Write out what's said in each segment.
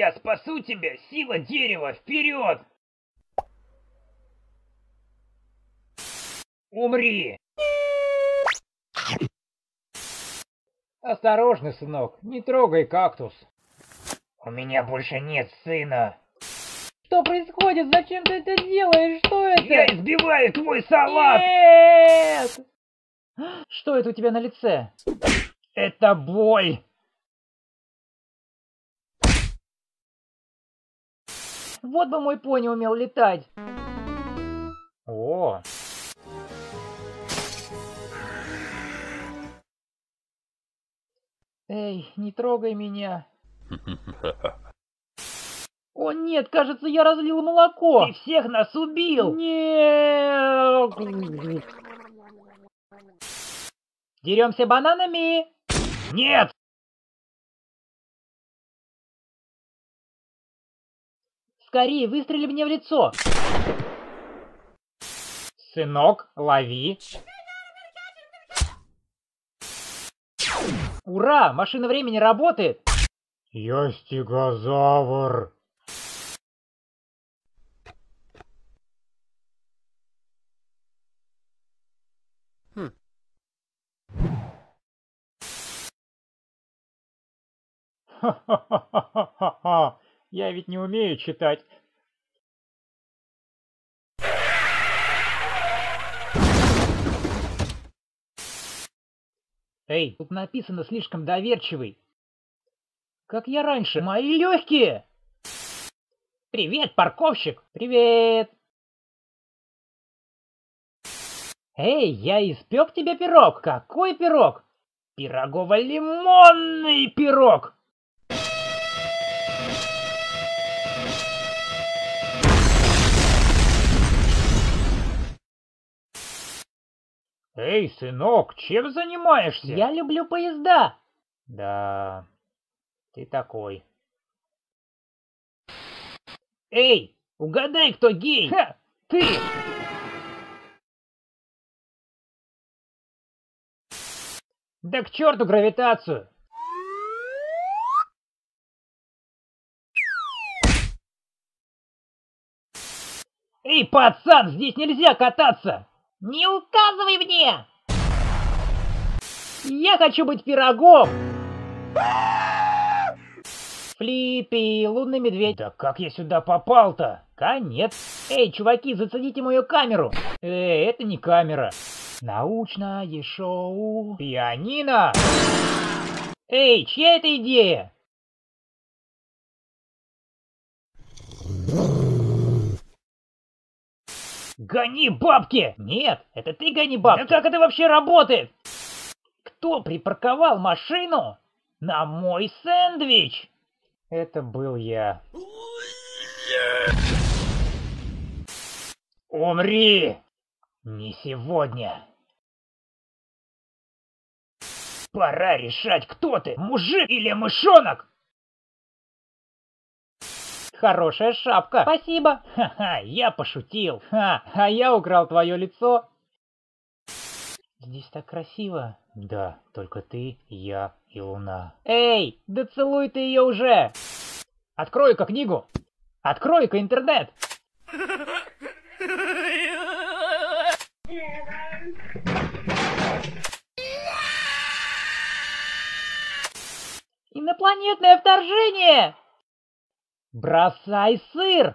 Я спасу тебя, сила дерева, вперед! Умри! Осторожно, сынок, не трогай кактус. У меня больше нет сына. Что происходит? Зачем ты это делаешь? Что это? Я избиваю твой салат! Нет! Что это у тебя на лице? Это боль! Вот бы мой пони умел летать. О! Эй, не трогай меня. О нет, кажется, я разлил молоко. Ты всех нас убил! Нет! Деремся бананами? Нет! Скорее, выстрели мне в лицо. Сынок, лови. Ура, машина времени работает. Я стегозавр. Ха-ха-ха-ха-ха-ха! Я ведь не умею читать. Эй, тут написано слишком доверчивый. Как я раньше. Мои легкие! Привет, парковщик! Привет! Эй, я испек тебе пирог. Какой пирог? Пирогово-лимонный пирог! Эй, сынок, чем занимаешься? Я люблю поезда. Да, ты такой. Эй, угадай, кто гей? Ха, ты! Да к черту гравитацию! Эй, пацан, здесь нельзя кататься! Не указывай мне! Я хочу быть пирогом! Флиппи, лунный медведь. Да как я сюда попал-то? Конец. Эй, чуваки, зацените мою камеру. Это не камера. Научное шоу. Пианино! Эй, чья это идея? Гони бабки! Нет, это ты гони бабки. Да как это вообще работает? Кто припарковал машину на мой сэндвич? Это был я. Умри! Не сегодня. Пора решать, кто ты, мужик или мышонок. Хорошая шапка. Спасибо. Ха-ха, я пошутил. Ха, а я украл твое лицо. Здесь так красиво. Да, только ты, я и луна. Эй, да целуй ты ее уже. Открой-ка книгу. Открой-ка интернет. Инопланетное вторжение! Бросай сыр!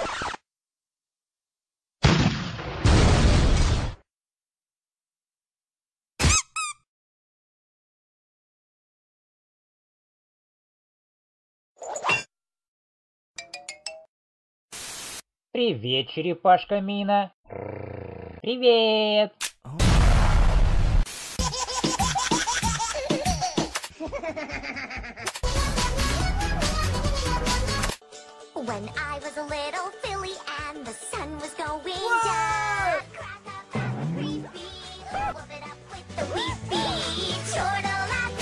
Привет, черепашка Мина. Привет. When I was a little filly and the sun was going down. Crack up and creepy, whoop it up with the weepy, chortle up.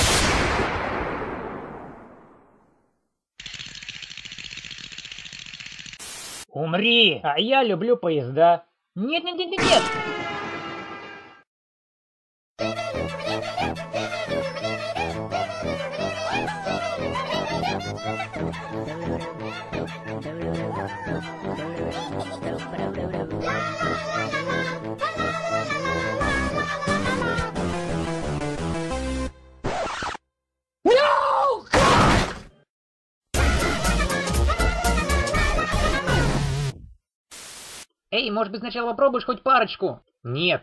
Умри! А я люблю поезда. Нет-нет-нет-нет! Эй, может быть, сначала попробуешь хоть парочку? Нет.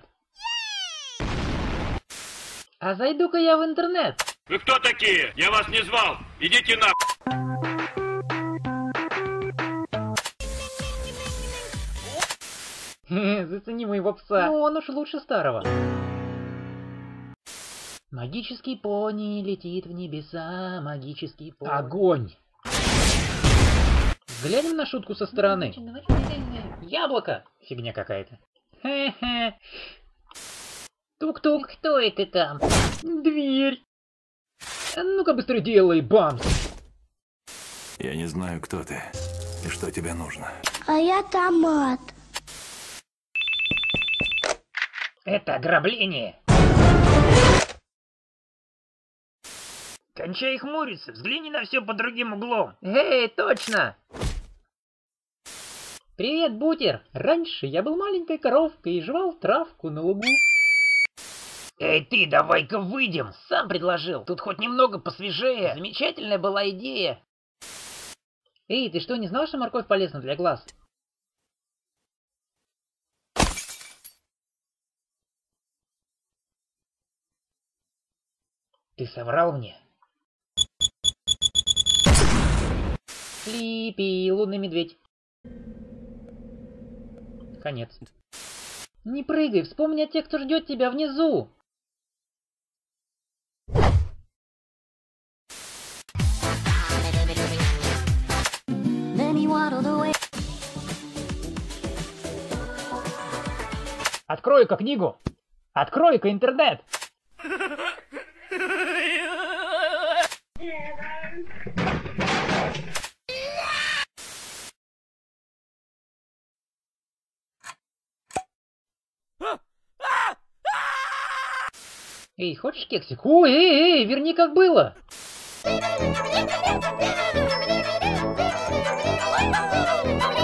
А зайду-ка я в интернет. Вы кто такие? Я вас не звал. Идите на... Зацени моего пса. Ну, он уж лучше старого. Магический пони летит в небеса, магический пони. Огонь! Взглянем на шутку со стороны. Яблоко! Фигня какая-то. Хе-хе. Тук-тук. Кто это там? Дверь. Ну-ка быстро делай, бамс. Я не знаю, кто ты и что тебе нужно. А я томат. Это ограбление. Кончай хмуриться, взгляни на все под другим углом. Эй, точно! Привет, Бутер! Раньше я был маленькой коровкой и жевал травку на лугу. Эй ты, давай-ка выйдем! Сам предложил. Тут хоть немного посвежее. Замечательная была идея. Эй, ты что, не знал, что морковь полезна для глаз? Ты соврал мне. Слипи, лунный медведь. Конец. Не прыгай, вспомни о тех, кто ждет тебя внизу. Открой-ка книгу. Открой-ка интернет. Эй, хочешь кексик? Ой, эй, верни как было. Thank you.